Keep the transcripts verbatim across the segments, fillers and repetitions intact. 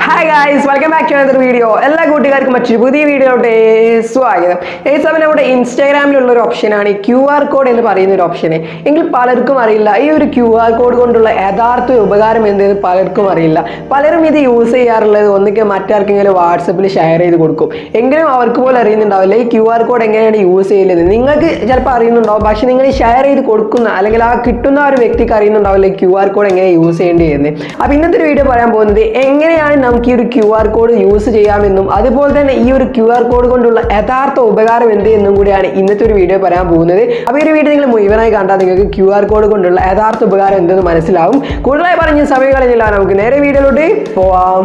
Hi guys, welcome back to another video. എല്ലാ കൂട്ടുകാർക്കും മറ്റൊരു പുതിയ വീഡിയോയിലോട്ട് സ്വാഗതം. ഈ സമയം നമ്മുടെ ഇൻസ്റ്റാഗ്രാമിലുള്ള ഒരു ഓപ്ഷനാണ് ക്യു ആർ കോഡ് എന്ന് പറയുന്ന ഒരു ഓപ്ഷൻ. എങ്കിൽ പലർക്കും അറിയില്ല ഈ ഒരു ക്യു ആർ കോഡ് കൊണ്ടുള്ള യഥാർത്ഥ ഉപകാരം എന്തെന്ന് പലർക്കും അറിയില്ല. പലരും ഇത് യൂസ് ചെയ്യാറുള്ളത് ഒന്നിക്ക് മറ്റാർക്കെങ്കിലും വാട്സപ്പിൽ ഷെയർ ചെയ്ത് കൊടുക്കും. എങ്കിലും അവർക്ക് പോലും അറിയുന്നുണ്ടാവില്ല ഈ ക്യു ആർ കോഡ് എങ്ങനെയാണ് യൂസ് ചെയ്യുന്നത്. നിങ്ങൾക്ക് ചിലപ്പോൾ അറിയുന്നുണ്ടാവും, പക്ഷെ നിങ്ങൾ ഷെയർ ചെയ്ത് കൊടുക്കുന്ന അല്ലെങ്കിൽ ആ കിട്ടുന്ന ഒരു വ്യക്തിക്ക് അറിയുന്നുണ്ടാവില്ല ഈ ക്യു ആർ കോഡ് എങ്ങനെ യൂസ് ചെയ്യേണ്ടി എന്ന്. അപ്പോൾ ഇന്നത്തെ ഒരു വീഡിയോ പറയാൻ പോകുന്നത് എങ്ങനെയാണ് നമുക്ക് ഈ ഒരു ക്യു ആർ കോഡ് യൂസ് ചെയ്യാമെന്നും അതുപോലെ തന്നെ ഈ ഒരു ക്യു ആർ കോഡ് കൊണ്ടുള്ള യഥാർത്ഥ ഉപകാരം എന്ത് എന്നും കൂടിയാണ് ഇന്നത്തെ ഒരു വീഡിയോ പറയാൻ പോകുന്നത്. അപ്പോൾ ഈ ഒരു വീഡിയോ നിങ്ങൾ മുഴുവനായി കണ്ടാൽ നിങ്ങൾക്ക് ക്യു ആർ കോഡ് കൊണ്ടുള്ള യഥാർത്ഥ ഉപകാരം എന്തെന്ന് മനസ്സിലാവും. കൂടുതലായി പറഞ്ഞ സമയം കളഞ്ഞില്ല, നമുക്ക് നേരെ വീഡിയോയിലോട്ട് പോവാം.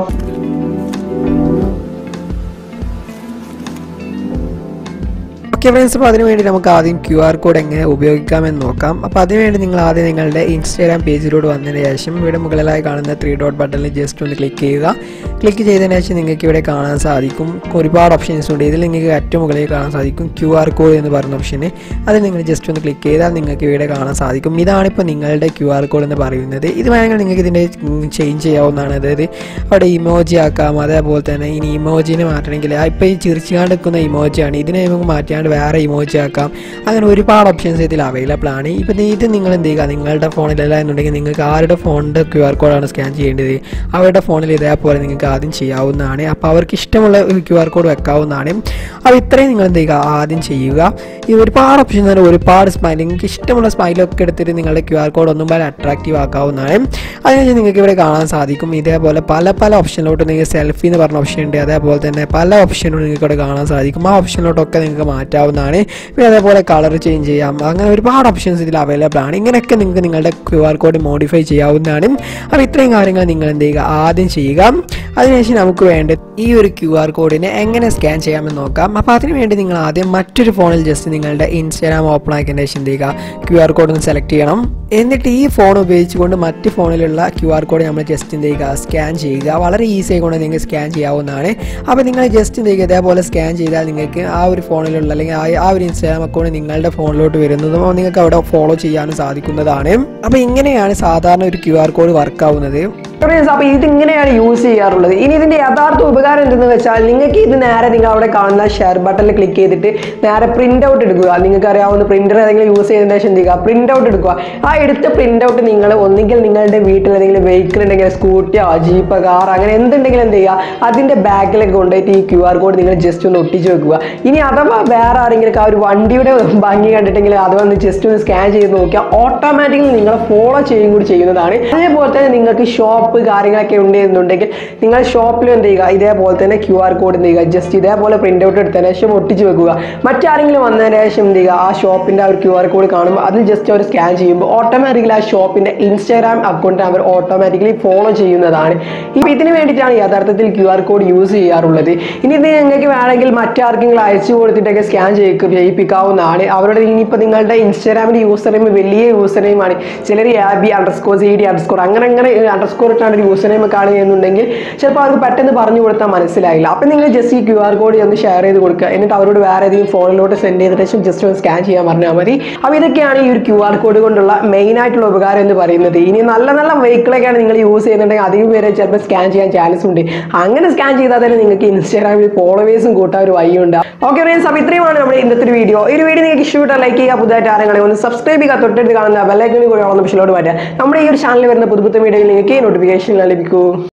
ഓക്കെ ഫ്രണ്ട്സ്, അപ്പോൾ അതിനുവേണ്ടി നമുക്ക് ആദ്യം ക്യു ആർ കോഡ് എങ്ങനെ ഉപയോഗിക്കാമെന്ന് നോക്കാം. അപ്പോൾ അതിനുവേണ്ടി നിങ്ങൾ ആദ്യം നിങ്ങളുടെ ഇൻസ്റ്റാഗ്രാം പേജിലോട്ട് വന്നതിന് ശേഷം ഇവിടെ മുകളിലായി കാണുന്ന ത്രീ ഡോട്ട് ബട്ടണിൽ ജസ്റ്റ് ഒന്ന് ക്ലിക്ക് ചെയ്യുക. ക്ലിക്ക് ചെയ്തതിന് ശേഷം നിങ്ങൾക്ക് ഇവിടെ കാണാൻ സാധിക്കും ഒരുപാട് ഓപ്ഷൻസ് ഉണ്ട്. ഇതിൽ നിങ്ങൾക്ക് ഏറ്റവും മുകളിൽ കാണാൻ സാധിക്കും ക്യു ആർ കോഡ് എന്ന് പറയുന്ന ഓപ്ഷന്. അത് നിങ്ങൾ ജസ്റ്റ് ഒന്ന് ക്ലിക്ക് ചെയ്താൽ നിങ്ങൾക്ക് ഇവിടെ കാണാൻ സാധിക്കും. ഇതാണിപ്പോൾ നിങ്ങളുടെ ക്യു ആർ കോഡ് എന്ന് പറയുന്നത്. ഇത് വേണമെങ്കിൽ നിങ്ങൾക്ക് ഇതിൻ്റെ ചേഞ്ച് ചെയ്യാവുന്നതാണ്. അതായത് അവിടെ ഇമോജി ആക്കാം, അതേപോലെ തന്നെ ഇനി ഇമോജിനെ മാറ്റണമെങ്കിൽ ഇപ്പോൾ ഈ ചിരിച്ചുകൊണ്ട് നിൽക്കുന്ന ഇമോജിയാണ്, ഇതിനെ നമുക്ക് മാറ്റിയാണ്ട് വേറെ ഇമോജി ആക്കാം. അങ്ങനെ ഒരുപാട് ഓപ്ഷൻസ് ഇതിൽ അവൈലബിൾ ആണ്. ഇപ്പം ഇത് നിങ്ങൾ എന്ത് ചെയ്യുക, നിങ്ങളുടെ ഫോണിലല്ല എന്നുണ്ടെങ്കിൽ നിങ്ങൾക്ക് ആരുടെ ഫോണിൻ്റെ ക്യു ആർ കോഡാണ് സ്കാൻ ചെയ്യേണ്ടത് അവരുടെ ഫോണിൽ ഇതേപോലെ നിങ്ങൾക്ക് ആദ്യം ചെയ്യാവുന്നതാണ്. അപ്പോൾ അവർക്ക് ഇഷ്ടമുള്ള ഒരു ക്യു ആർ കോഡ് വെക്കാവുന്നതാണ്. അപ്പോൾ ഇത്രയും നിങ്ങൾ എന്ത് ചെയ്യുക, ആദ്യം ചെയ്യുക. ഈ ഒരുപാട് ഓപ്ഷൻ തന്നെ ഒരുപാട് സ്മൈൽ, നിങ്ങൾക്ക് ഇഷ്ടമുള്ള സ്മൈലൊക്കെ എടുത്തിട്ട് നിങ്ങളുടെ ക്യു ആർ കോഡ് ഒന്നും പോലെ അട്രാക്റ്റീവ് ആക്കാവുന്നതാണ്. അതിനുശേഷം നിങ്ങൾക്ക് ഇവിടെ കാണാൻ സാധിക്കും ഇതേപോലെ പല പല ഓപ്ഷനിലോട്ട് നിങ്ങൾക്ക് സെൽഫി എന്ന് പറഞ്ഞ ഓപ്ഷൻ ഉണ്ട്. അതേപോലെ തന്നെ പല ഓപ്ഷനും നിങ്ങൾക്ക് ഇവിടെ കാണാൻ സാധിക്കും. ആ ഓപ്ഷനിലോട്ടൊക്കെ നിങ്ങൾക്ക് മാറ്റാവുന്നതാണ്. പിന്നെ അതേപോലെ കളർ ചേഞ്ച് ചെയ്യാം. അങ്ങനെ ഒരുപാട് ഓപ്ഷൻസ് ഇതിൽ അവൈലബിൾ ആണ്. ഇങ്ങനെയൊക്കെ നിങ്ങൾക്ക് നിങ്ങളുടെ ക്യു ആർ കോഡ് മോഡിഫൈ ചെയ്യാവുന്നതാണ്. അപ്പോൾ ഇത്രയും കാര്യങ്ങൾ നിങ്ങൾ എന്ത് ചെയ്യുക, ആദ്യം ചെയ്യുക. അതിനുശേഷം നമുക്ക് വേണ്ടത് ഈ ഒരു ക്യു ആർ കോഡിനെ എങ്ങനെ സ്കാൻ ചെയ്യാമെന്ന് നോക്കാം. അപ്പോൾ അതിന് വേണ്ടി നിങ്ങൾ ആദ്യം മറ്റൊരു ഫോണിൽ ജസ്റ്റ് നിങ്ങളുടെ ഇൻസ്റ്റാഗ്രാം ഓപ്പൺ ആക്കിയതിന് ശേഷം എന്ത് ചെയ്യുക, ക്യു ആർ കോഡ് ഒന്ന് സെലക്ട് ചെയ്യണം. എന്നിട്ട് ഈ ഫോൺ ഉപയോഗിച്ചുകൊണ്ട് മറ്റ് ഫോണിലുള്ള ക്യു ആർ കോഡ് നമ്മൾ ജസ്റ്റ് എന്ത് ചെയ്യുക, സ്കാൻ ചെയ്യുക. വളരെ ഈസി ആയിക്കൊണ്ട് നിങ്ങൾക്ക് സ്കാൻ ചെയ്യാവുന്നതാണ്. അപ്പോൾ നിങ്ങൾ ജസ്റ്റ് എന്ത് ചെയ്യുക, ഇതേപോലെ സ്കാൻ ചെയ്താൽ നിങ്ങൾക്ക് ആ ഒരു ഫോണിലുള്ള അല്ലെങ്കിൽ ആ ഒരു ഇൻസ്റ്റാഗ്രാം അക്കൗണ്ട് നിങ്ങളുടെ ഫോണിലോട്ട് വരുന്നതും നിങ്ങൾക്ക് അവിടെ ഫോളോ ചെയ്യാനും സാധിക്കുന്നതാണ്. അപ്പോൾ ഇങ്ങനെയാണ് സാധാരണ ഒരു ക്യു ആർ കോഡ് വർക്ക് ആവുന്നത്. അപ്പോൾ ഇതിങ്ങനെയാണ് യൂസ് ചെയ്യാറുള്ളത്. ഇനി ഇതിൻ്റെ യഥാർത്ഥ ഉപകാരം എന്തെന്ന് വെച്ചാൽ നിങ്ങൾക്ക് ഇത് നേരെ നിങ്ങൾ അവിടെ കാണുന്ന ഷെയർ ബട്ടണിൽ ക്ലിക്ക് ചെയ്തിട്ട് നേരെ പ്രിൻ്റ് ഔട്ട് എടുക്കുക. നിങ്ങൾക്ക് അറിയാവുന്ന പ്രിൻ്റർ ഏതെങ്കിലും യൂസ് ചെയ്തതിന് ശേഷം എന്ത് ചെയ്യുക, പ്രിൻ്റ് ഔട്ട് എടുക്കുക. ആ എടുത്ത പ്രിൻ്റ് ഔട്ട് നിങ്ങൾ ഒന്നുകിൽ നിങ്ങളുടെ വീട്ടിൽ ഏതെങ്കിലും വെഹിക്കിൾ ഉണ്ടെങ്കിൽ സ്കൂട്ടിയോ ജീപ്പ് കാർ അങ്ങനെ എന്തുണ്ടെങ്കിലും എന്ത് ചെയ്യുക, അതിൻ്റെ ബാക്കിലൊക്കെ കൊണ്ടുപോയിട്ട് ഈ ക്യു ആർ കോഡ് നിങ്ങൾ ജസ്റ്റ് ഒന്ന് ഒട്ടിച്ച് വെക്കുക. ഇനി അഥവാ വേറെ ആരെങ്കിലും ആ ഒരു വണ്ടിയുടെ ഭംഗി കണ്ടിട്ടെങ്കിൽ അത് വന്ന് ജസ്റ്റ് ഒന്ന് സ്കാൻ ചെയ്ത് നോക്കിയാൽ ഓട്ടോമാറ്റിക്കലി നിങ്ങളെ ഫോളോ ചെയ്യും കൂടി ചെയ്യുന്നതാണ്. അതേപോലെ തന്നെ നിങ്ങൾക്ക് ഷോപ്പ് കാര്യങ്ങളൊക്കെ ഉണ്ട് എന്നുണ്ടെങ്കിൽ നിങ്ങൾ ഷോപ്പിൽ എന്ത് ചെയ്യുക, ഇതേപോലെ തന്നെ ക്യു ആർ കോഡ് എന്ത് ചെയ്യുക, ജസ്റ്റ് ഇതേപോലെ പ്രിൻ്റ് ഔട്ട് എടുത്തതിന് ശേഷം ഒട്ടിച്ച് വെക്കുക. മറ്റാരെങ്കിലും വന്നതിന് ശേഷം എന്ത് ചെയ്യുക, ആ ഷോപ്പിൻ്റെ ആ ഒരു ക്യു ആർ കോഡ് കാണുമ്പോൾ അതിൽ ജസ്റ്റ് അവർ സ്കാൻ ചെയ്യുമ്പോൾ ഓട്ടോമാറ്റിക്കലി ആ ഷോപ്പിൻ്റെ ഇൻസ്റ്റാഗ്രാം അക്കൗണ്ട് അവർ ഓട്ടോമാറ്റിക്കലി ഫോളോ ചെയ്യുന്നതാണ്. ഇപ്പോൾ ഇതിന് വേണ്ടിയിട്ടാണ് യഥാർത്ഥത്തിൽ ക്യു ആർ കോഡ് യൂസ് ചെയ്യാറുള്ളത്. ഇനി ഇത് നിങ്ങൾക്ക് വേണമെങ്കിൽ മറ്റാർക്കെങ്കിലും അയച്ചു കൊടുത്തിട്ടൊക്കെ സ്കാൻ ചെയ്യിക്കും ചെയ്യിപ്പിക്കാവുന്നതാണ്. അവരുടെ ഇനിയിപ്പോൾ നിങ്ങളുടെ ഇൻസ്റ്റാഗ്രാമിൻ്റെ യൂസർ നെയിം വലിയ യൂസർ നെയിമാണ്, ചിലർ ആബി അണ്ടർസ്കോർ സി ഡി അണ്ടർസ്കോർ അങ്ങനെ അങ്ങനെ അണ്ടർസ്കോർ ഇട്ടാണ് ഒരു യൂസർ നെയിം കാണുകയെന്നുണ്ടെങ്കിൽ ചിലപ്പോൾ അവർക്ക് പെട്ടെന്ന് പറഞ്ഞു കൊടുത്താൽ മനസ്സിലായില്ല. അപ്പം നിങ്ങൾ ജസ്റ്റ് ഈ ക്യു ആർ കോഡ് ഒന്ന് ഷെയർ ചെയ്ത് കൊടുക്കുക. എന്നിട്ട് അവരോട് വേറെ ഏതെങ്കിലും ഫോണിലോട്ട് സെൻഡ് ചെയ്തിട്ട് ശേഷം ജസ്റ്റ് ഒന്ന് സ്കാൻ ചെയ്യാൻ പറഞ്ഞാൽ മതി. അപ്പോൾ ഇതൊക്കെയാണ് ഈ ഒരു ക്യു ആർ കോഡ് കൊണ്ടുള്ള മെയിൻ ആയിട്ടുള്ള ഉപകാരം എന്ന് പറയുന്നത്. ഇനി നല്ല നല്ല വെഹിക്കിളൊക്കെയാണ് നിങ്ങൾ യൂസ് ചെയ്യുന്നുണ്ടെങ്കിൽ അധികം പേരെ ചിലപ്പോൾ സ്കാൻ ചെയ്യാൻ ചാൻസ് ഉണ്ട്. അങ്ങനെ സ്കാൻ ചെയ്താൽ തന്നെ നിങ്ങൾക്ക് ഇൻസ്റ്റാഗ്രാമിൽ ഫോളോവേഴ്സും കൂട്ടാൻ ഒരു വഴിയുണ്ട്. ഓക്കെ ഫ്രണ്ട്സ്, അപ്പോൾ ഇത്രയുമാണ് നമ്മുടെ ഇന്നത്തെ ഒരു വീഡിയോ. ഈ ഒരു വീഡിയോ നിങ്ങൾക്ക് ഇഷ്ടപ്പെട്ടാൽ ലൈക്ക് ചെയ്യുക, പുതുതായിട്ട് ആരെങ്കിലും ഒന്ന് സബ്സ്ക്രൈബ് ചെയ്യുക, തൊട്ടടുത്ത് കാണുന്ന ബെല്ലൈക്കണിൽ കൂടി ഓൺ ഓപ്ഷനിലോട്ട് മാറ്റുക. നമ്മുടെ ഈ ഒരു ചാനലിൽ വരുന്ന പുതു പുതു വീഡിയോയിൽ നിങ്ങൾക്ക് നോട്ടിഫിക്കേഷൻ ലഭിക്കൂ.